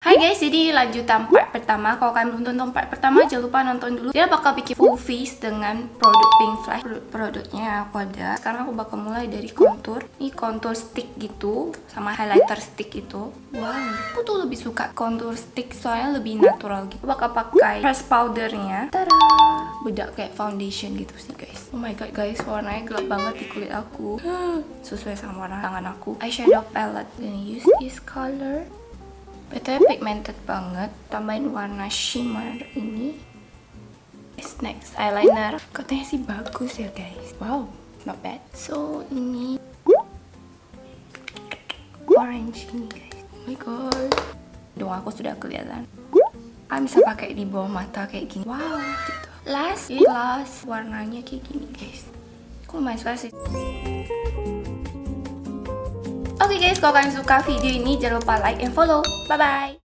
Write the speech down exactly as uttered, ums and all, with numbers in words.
Hai guys, jadi lanjutan part pertama. Kalau kalian belum tonton part pertama, jangan lupa nonton dulu. Dia bakal bikin full face dengan produk Pink Flash. Produk produknya aku ada. Sekarang aku bakal mulai dari contour. Ini contour stick gitu, sama highlighter stick itu. Wow, aku tuh lebih suka contour stick soalnya lebih natural gitu. Aku bakal pakai press powdernya. Tada! Bedak kayak foundation gitu sih guys. Oh my god guys, warnanya gelap banget di kulit aku. Sesuai sama warna tangan aku. Eyeshadow palette. Gonna use this color. Betul pigmented banget. Tambahin warna shimmer ini. Next eyeliner. Katanya sih bagus ya guys. Wow, not bad. So ini orange ini guys. Oh my god. Dong aku sudah kelihatan. Kalian bisa pakai di bawah mata kayak gini. Wow, gitu. Last last warnanya kayak gini guys. Aku lumayan suka sih. Oke okay guys, kalau kalian suka video ini jangan lupa like and follow. Bye bye.